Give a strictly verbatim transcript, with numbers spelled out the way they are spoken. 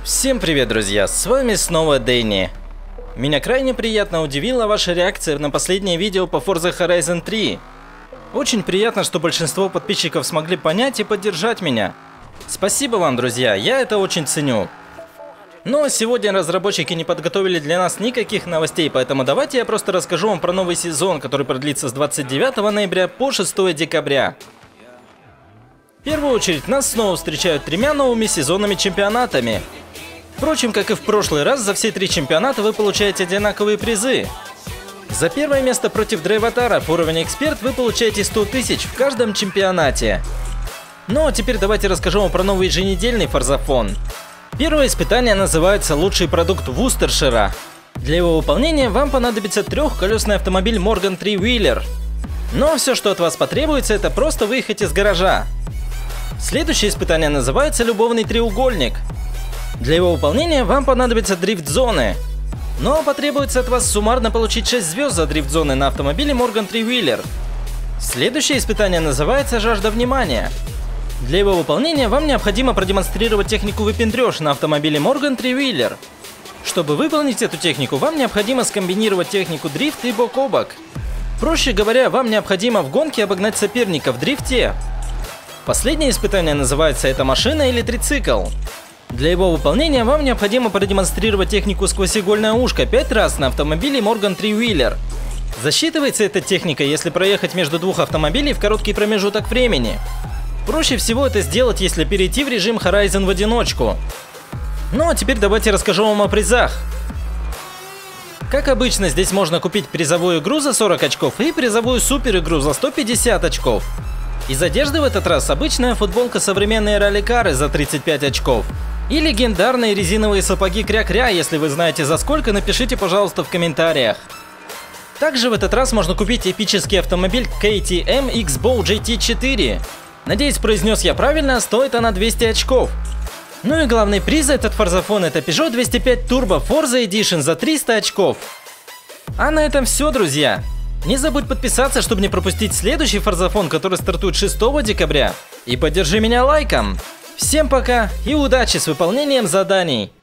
Всем привет, друзья, с вами снова Дэнни. Меня крайне приятно удивила ваша реакция на последнее видео по Forza Horizon три. Очень приятно, что большинство подписчиков смогли понять и поддержать меня. Спасибо вам, друзья, я это очень ценю. Но сегодня разработчики не подготовили для нас никаких новостей, поэтому давайте я просто расскажу вам про новый сезон, который продлится с двадцать девятого ноября по шестое декабря. В первую очередь нас снова встречают тремя новыми сезонными чемпионатами. Впрочем, как и в прошлый раз, за все три чемпионата вы получаете одинаковые призы. За первое место против Драйватара уровень эксперт вы получаете сто тысяч в каждом чемпионате. Ну а теперь давайте расскажу вам про новый еженедельный форзафон. Первое испытание называется «Лучший продукт Вустершира». Для его выполнения вам понадобится трехколесный автомобиль Morgan Three Wheeler. Но все, что от вас потребуется, это просто выехать из гаража. Следующее испытание называется «Любовный треугольник». Для его выполнения вам понадобятся дрифт-зоны. Но потребуется от вас суммарно получить шесть звезд за дрифт-зоны на автомобиле Morgan Three Wheeler. Следующее испытание называется «Жажда внимания». Для его выполнения вам необходимо продемонстрировать технику выпендрёж на автомобиле Morgan Three Wheeler. Чтобы выполнить эту технику, вам необходимо скомбинировать технику дрифт и бок о бок. Проще говоря, вам необходимо в гонке обогнать соперника в дрифте. Последнее испытание называется «Это машина или трицикл». Для его выполнения вам необходимо продемонстрировать технику сквозь игольное ушко пять раз на автомобиле Morgan Three Wheeler. Засчитывается эта техника, если проехать между двух автомобилей в короткий промежуток времени. Проще всего это сделать, если перейти в режим Horizon в одиночку. Ну а теперь давайте расскажу вам о призах. Как обычно, здесь можно купить призовую игру за сорок очков и призовую супер игру за сто пятьдесят очков. Из одежды в этот раз обычная футболка современные ралли-кары за тридцать пять очков. И легендарные резиновые сапоги Кря-Кря, если вы знаете за сколько, напишите, пожалуйста, в комментариях. Также в этот раз можно купить эпический автомобиль кей ти эм X-Bow джей ти четыре. Надеюсь, произнес я правильно, стоит она двести очков. Ну и главный приз за этот форзафон — это Peugeot двести пять Turbo Forza Edition за триста очков. А на этом все, друзья. Не забудь подписаться, чтобы не пропустить следующий форзафон, который стартует шестого декабря. И поддержи меня лайком. Всем пока и удачи с выполнением заданий!